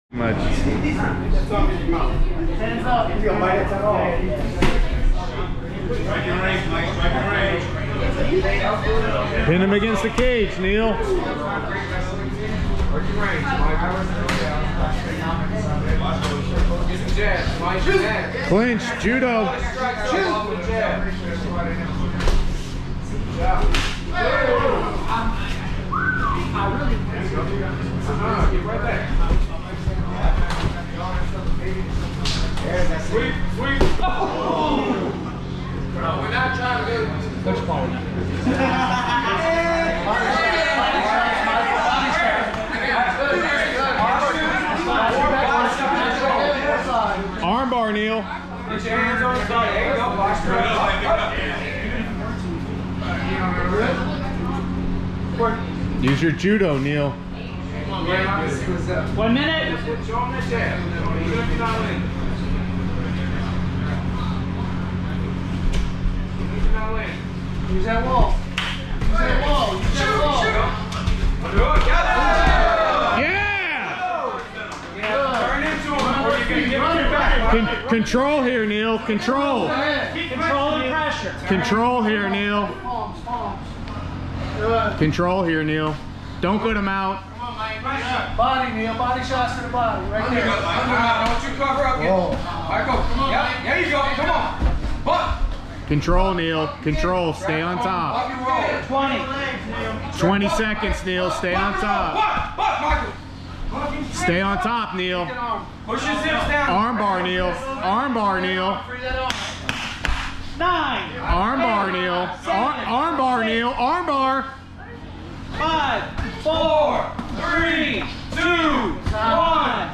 Much. Hands up. If you'll bite it at all. Strike your range, Mike. Strike your range. Pin him against the cage, Neal. Strike your range, Mike. Get some jabs, Mike. Jab. Clinch, judo. Get right back. Sweep, sweep. Oh. No, we're not trying to do it. Coach Paul. Armbar, Neal. Get your hands on the side. There you go. Watch the Use your judo, Neal. 1 minute. Show them the jab. Use that wall. Use that wall. Use that wall. Yeah! Turn into him before you can get it back. Control here, Neal. Control. Control the pressure. Control here, Neal. Palms, palms. Control here, Neal. Don't go to mount. Body, Neal. Body shots to the body. Right there. Don't you cover up. All right, go. Yeah, there you go. Come on. Butt. Control, Neal. Control. Stay on top. 20. 20 seconds, Neal. Stay on top. Butt, Michael. Stay on top, Neal. Push your zips down. Armbar, Neal. Armbar, Neal. 9. Armbar, Neal. Armbar, Neal. Armbar. 5, 4, 3, 2, 1.